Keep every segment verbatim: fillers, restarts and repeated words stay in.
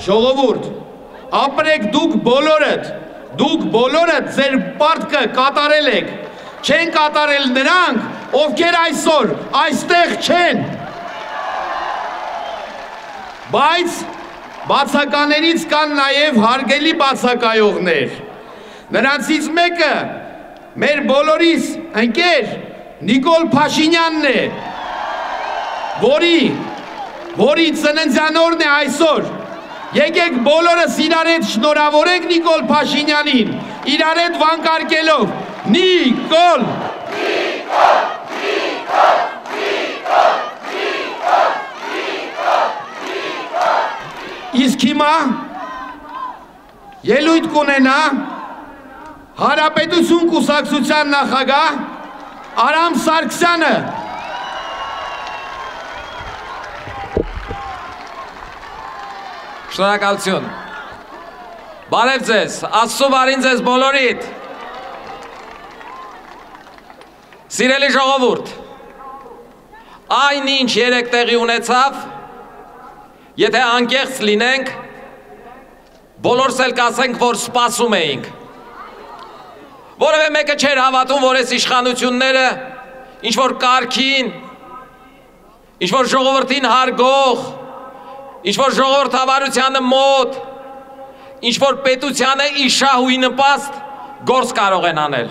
Ժողովուրդ, ապրեք դուք բոլորդ, դուք բոլորդ ձեր պարտքը կատարել եք, չեն կատարել նրանք, ովքեր այսօր այստեղ չեն։ Բայց բացականերից կան նաև հարգելի բացակայողներ։ Նրանցից մեկը մեր բոլորիս ընկեր Նիկոլ Փաշինյանն է, որի, որի ծննդյան օրն է այսօր։ Եկեք բոլորս իրար հետ շնորհավորենք Նիկոլ Փաշինյանին, իրար հետ վանկարկելով Նիկոլ, Նիկոլ, Նիկոլ, Նիկոլ, Նիկոլ, Նիկոլ, Նիկոլ։ Իսկ հիմա ելույթ կունենա Հանրապետություն կուսակցության նախագահ Արամ Սարգսյանը։ Շնորհակալություն։ Բարև ձեզ, Աստծո բարին ձեզ բոլորիդ։ Սիրելի ժողովուրդ, այն ինչ երեք տեղի ունեցավ, եթե անկեղծ լինենք, բոլորս էլ կասենք, որ սպասում էինք։ Որևէ մեկը չէր հավատում, որ այս իշխանությունները ինչ-որ կարգին, ինչ-որ ժողովրդին հարգող, ինչ-որ ժողովրդավարությանը մոտ, ինչ-որ պետությանը իշահույի նպաստ գործ կարող են անել։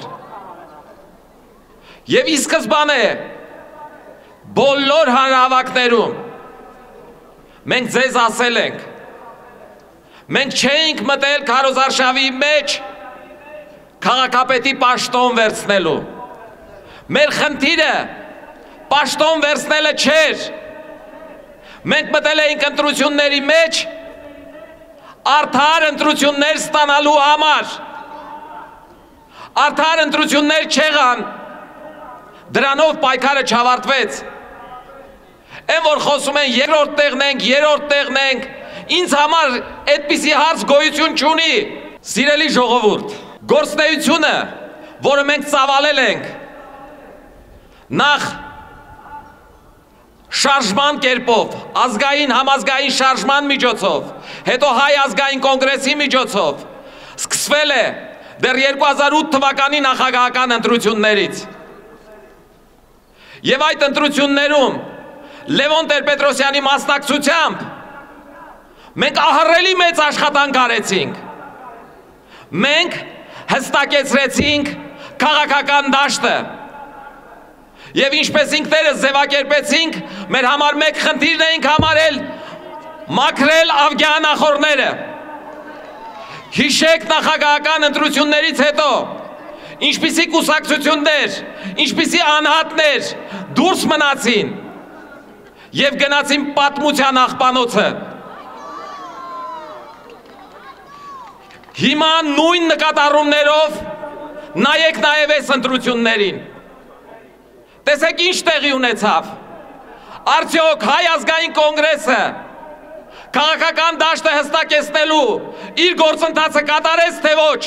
Եվ ի սկզբանե բոլոր հանրահավաքներում մենք ձեզ ասել ենք, մենք չէինք մտել քարոզարշավի մեջ քաղաքապետի պաշտոն վերցնելու։ Մեր խնդիրը պաշտոն վերցնելը չէր։ Մենք մտել էինք ընտրությունների մեջ արդար ընտրություններ ստանալու համար։ Արդար ընտրություններ չեղան, դրանով պայքարը չավարտվեց։ Են որ խոսում են երրորդ տեղն ենք, երրորդ տեղն ենք, ինձ համար այդպիսի հարց գոյություն չունի։ Սիրելի ժողովուրդ, գործնեությունը, որը մենք ծավալել ենք, նախ շարժման կերպով, ազգային համազգային շարժման միջոցով, հետո հայ ազգային կոնգրեսի միջոցով, սկսվել է դեռ երկու հազար ութ թվականի նախագահական ընտրություններից։ Եվ այդ ընտրություններում Լևոն Տեր-Պետրոսյանի մասնակցությամբ մենք ահռելի մեծ աշխատանք արեցինք։ Մենք հստակեցրեցինք քաղաքական դաշտը։ Եվ ինչպես ինքներս ձևակերպեցինք, մեր համար մեկ խնդիրն էինք համարել մաքրել ավգիանախորները։ Հիշեք նախագահական ընտրություններից հետո, ինչպիսի կուսակցություններ, ինչպիսի անհատներ դուրս մնացին և գնացին պատմության աղբանոցը։ Հիմա նույն նկատառումներով նայեք նաև այս ընտրություններին։ Տեսեք ինչ տեղի ունեցավ։ Արդյոք հայ ազգային կոնգրեսը քաղաքական դաշտը հստակեցնելու իր գործընթացը կատարեց, թե ոչ։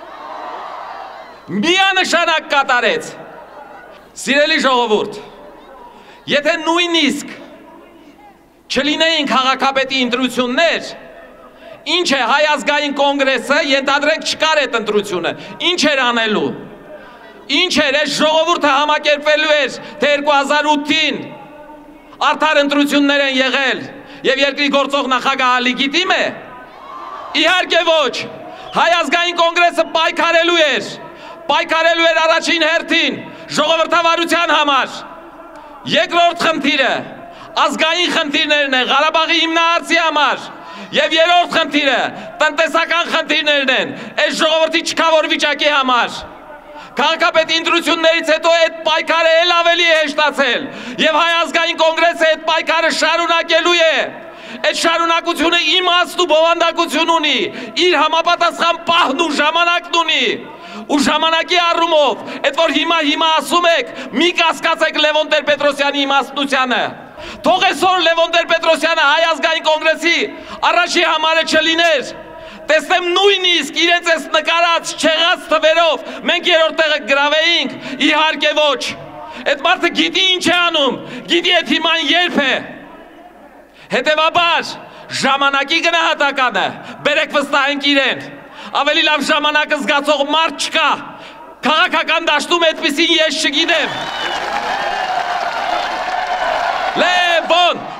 Միանշանակ կատարեց։ Սիրելի ժողովուրդ, եթե նույնիսկ չլինեին քաղաքապետի ընտրություններ, ինչ է հայ ազգային կոնգրեսը, ենթադրենք չկար այդ ընտրությունը, ինչ էր անելու։ Ինչ էր, այս ժողովուրդը համակերպվելու էր, թե երկու հազար ութին արդար ընտրություններ են եղել և երկրի գործող նախագահը լեգիտիմ է։ Իհարկե ոչ, հայ ազգային կոնգրեսը պայքարելու էր, պայքարելու էր առաջին հերթին ժողովրդավարության համար։ Երկրորդ խնդիրը ազգային խնդիրներն են Ղարաբաղի հիմնահարցի համար և երրորդ խնդիրը տնտեսական խնդիրներն են այս ժողովրդի չքավոր վիճակի համար։ Քաղաքապետի ընտրություններից հետո այդ պայքարը էլ ավելի է հեշտացել և հայ ազգային կոնգրեսը այդ պայքարը շարունակելու է։ Այդ շարունակությունը իմաստ ու բովանդակություն ունի, իր համապատասխան պահն ու ժամանակն ունի։ Ու ժամանակի առումով, այդ որ հիմա հիմա ասում եք, մի կասկածեք Լևոն Տեր-Պետրոսյանի իմաստնությանը։ Թող այսօր Լևոն Տեր-Պետրոսյանը հայ ազգային կոնգրեսի առաջի համարը չլիներ, տեսնեմ նույնիսկ իրենց այս նկարած չեղած թվերով մենք երրորդ տեղը գրավեինք, իհարկե ոչ։ Այդ մարդը գիտի ինչ է անում, գիտի այդ հիման երբ է։ Հետևաբար ժամանակի գնահատականը բերեք վստահենք իրեն։ Ավելի լավ ժամանակը զգացող մարդ չկա։ Քաղաքական դաշտում այդպեսին ես չգիտեմ։ Լևոն